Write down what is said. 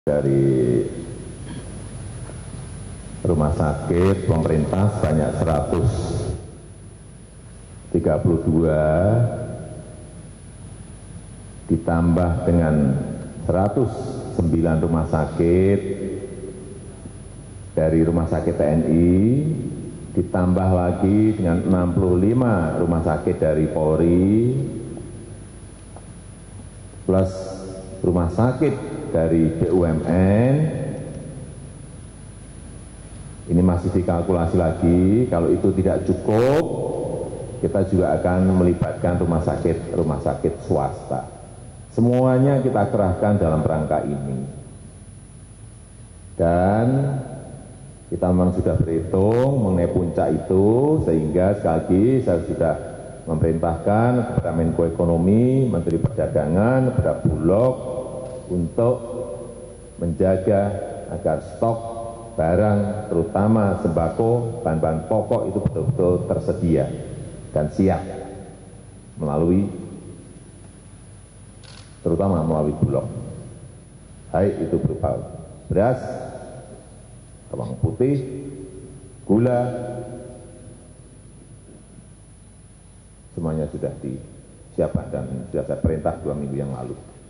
Dari rumah sakit pemerintah sebanyak 132 ditambah dengan 109 rumah sakit dari rumah sakit TNI, ditambah lagi dengan 65 rumah sakit dari Polri, plus rumah sakit dari BUMN. Ini masih dikalkulasi lagi. Kalau itu tidak cukup, kita juga akan melibatkan rumah sakit swasta. Semuanya kita kerahkan dalam rangka ini. Dan kita memang sudah berhitung mengenai puncak itu, sehingga sekali lagi saya sudah memerintahkan kepada Menko Ekonomi, Menteri Perdagangan, kepada Bulog untuk menjaga agar stok barang, terutama sembako, bahan-bahan pokok itu betul-betul tersedia dan siap terutama melalui Bulog. Baik itu berupa beras, bawang putih, gula, semuanya sudah disiapkan dan sudah saya perintah 2 minggu yang lalu.